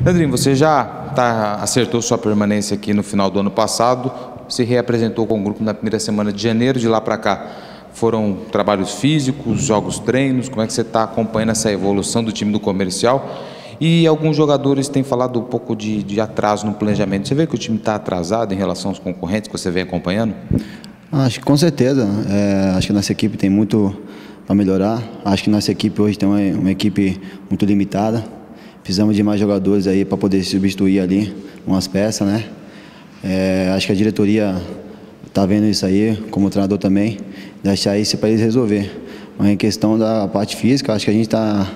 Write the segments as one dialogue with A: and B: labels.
A: Leandrinho, você já acertou sua permanência aqui no final do ano passado, se reapresentou com o grupo na primeira semana de janeiro, de lá para cá foram trabalhos físicos, jogos, treinos, como é que você está acompanhando essa evolução do time do Comercial? E alguns jogadores têm falado um pouco de atraso no planejamento. Você vê que o time está atrasado em relação aos concorrentes que você vem acompanhando?
B: Acho que com certeza. Acho que nossa equipe tem muito para melhorar. Acho que nossa equipe hoje tem uma equipe muito limitada. Precisamos de mais jogadores aí para poder substituir ali umas peças, né? Acho que a diretoria está vendo isso aí, como treinador também, deixar isso para eles resolver. Mas em questão da parte física, acho que a gente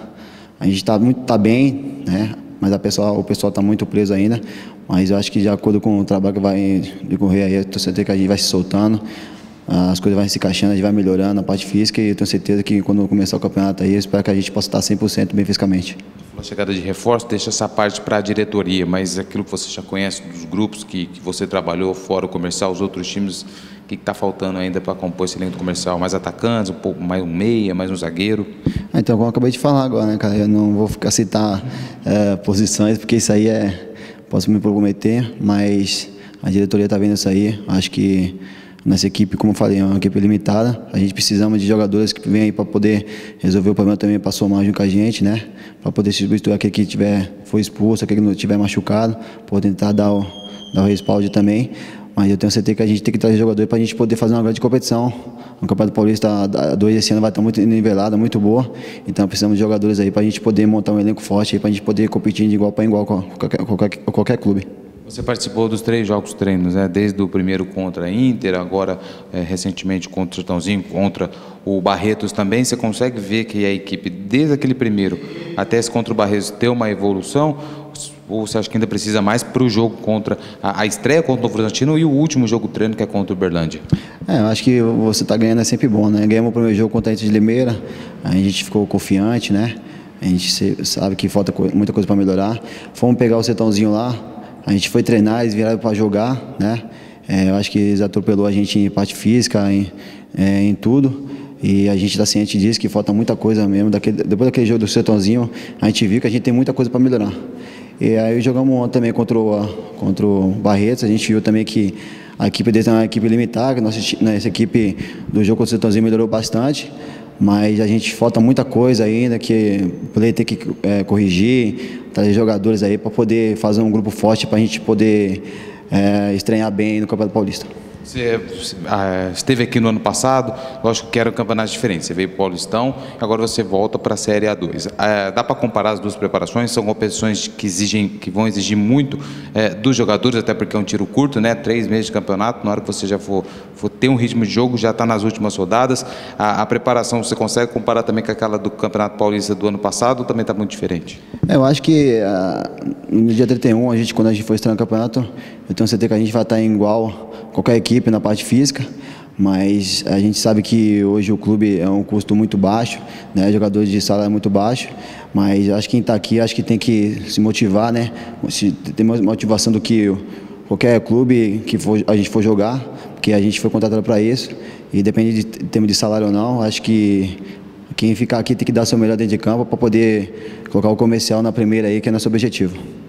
B: tá bem, né? Mas o pessoal está muito preso ainda. Mas eu acho que de acordo com o trabalho que vai decorrer aí, eu tenho certeza que a gente vai se soltando, as coisas vão se encaixando, a gente vai melhorando a parte física e eu tenho certeza que quando começar o campeonato aí, eu espero que a gente possa estar 100% bem fisicamente.
A: A chegada de reforço, deixa essa parte para a diretoria, mas aquilo que você já conhece dos grupos que você trabalhou fora o Comercial, os outros times, o que está faltando ainda para compor esse elenco Comercial? Mais atacantes, um pouco mais um meia, mais um zagueiro?
B: Então, como eu acabei de falar agora, né, cara? Eu não vou ficar citar posições, porque isso aí posso me comprometer, mas a diretoria está vendo isso aí. Acho que nossa equipe, como eu falei, é uma equipe limitada. A gente precisamos de jogadores que venham aí para poder resolver o problema também, para somar junto com a gente, né? Para poder substituir aquele que foi expulso, aquele que não tiver machucado, por tentar dar o respaldo também. Mas eu tenho certeza que a gente tem que trazer jogadores para a gente poder fazer uma grande competição. O Campeonato Paulista a 2 esse ano vai estar muito nivelada, muito boa. Então precisamos de jogadores aí para a gente poder montar um elenco forte, para a gente poder competir de igual para igual com qualquer clube.
A: Você participou dos 3 jogos treinos, né? Desde o primeiro contra a Inter, agora recentemente contra o Sertãozinho, contra o Barretos também. Você consegue ver que a equipe, desde aquele primeiro até esse contra o Barretos, tem uma evolução? Ou você acha que ainda precisa mais para o jogo contra a estreia contra o Novo Horizontino e o último jogo treino que é contra o Uberlândia?
B: Eu acho que você tá ganhando é sempre bom, né? Ganhamos o primeiro jogo contra a Inter de Limeira, a gente ficou confiante, né? A gente sabe que falta muita coisa para melhorar. Fomos pegar o Sertãozinho lá, a gente foi treinar, eles viraram para jogar, né? Eu acho que eles atropelou a gente em parte física, em tudo. E a gente está ciente disso, que falta muita coisa mesmo. Depois daquele jogo do Sertãozinho, a gente viu que a gente tem muita coisa para melhorar. E aí jogamos ontem também contra o Barretos, a gente viu também que a equipe deles é uma equipe limitada, nossa equipe do jogo contra o Sertãozinho melhorou bastante, mas a gente falta muita coisa ainda, que o player tem que corrigir, trazer jogadores aí para poder fazer um grupo forte para a gente poder estrear bem no Campeonato Paulista.
A: Você esteve aqui no ano passado, lógico que era um campeonato diferente, você veio para o Paulistão, agora você volta para a Série A2. Dá para comparar as duas preparações? São competições que vão exigir muito dos jogadores, até porque é um tiro curto, né? 3 meses de campeonato, na hora que você já for ter um ritmo de jogo, já está nas últimas rodadas. A preparação, você consegue comparar também com aquela do Campeonato Paulista do ano passado ou também está muito diferente?
B: Eu acho que no dia 31, quando a gente for estrear no campeonato, eu tenho certeza que a gente vai estar igual qualquer equipe na parte física, mas a gente sabe que hoje o clube é um custo muito baixo, né? Jogadores de salário muito baixo, mas acho que quem está aqui acho que tem que se motivar, né? Ter mais motivação do que qualquer clube que a gente for jogar, porque a gente foi contratado para isso, e depende de termos de salário ou não, acho que quem ficar aqui tem que dar seu melhor dentro de campo para poder colocar o Comercial na primeira aí, que é nosso objetivo.